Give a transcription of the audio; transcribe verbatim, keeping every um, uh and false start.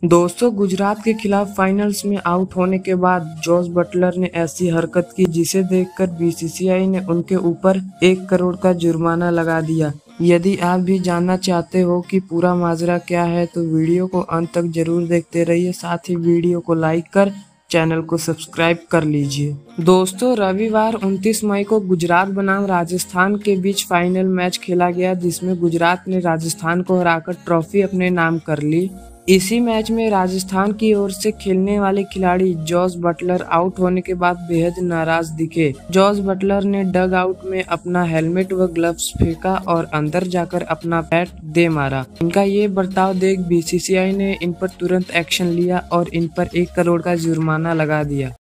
दोस्तों, गुजरात के खिलाफ फाइनल्स में आउट होने के बाद जॉस बटलर ने ऐसी हरकत की जिसे देखकर बीसीसीआई ने उनके ऊपर एक करोड़ का जुर्माना लगा दिया। यदि आप भी जानना चाहते हो कि पूरा माजरा क्या है तो वीडियो को अंत तक जरूर देखते रहिए। साथ ही वीडियो को लाइक कर चैनल को सब्सक्राइब कर लीजिए। दोस्तों, रविवार उनतीस मई को गुजरात बनाम राजस्थान के बीच फाइनल मैच खेला गया, जिसमें गुजरात ने राजस्थान को हराकर ट्रॉफी अपने नाम कर ली। इसी मैच में राजस्थान की ओर से खेलने वाले खिलाड़ी जॉस बटलर आउट होने के बाद बेहद नाराज दिखे। जॉस बटलर ने डग आउट में अपना हेलमेट व ग्लव्स फेंका और अंदर जाकर अपना बैट दे मारा। इनका ये बर्ताव देख बीसीसीआई ने इन पर तुरंत एक्शन लिया और इन पर एक करोड़ का जुर्माना लगा दिया।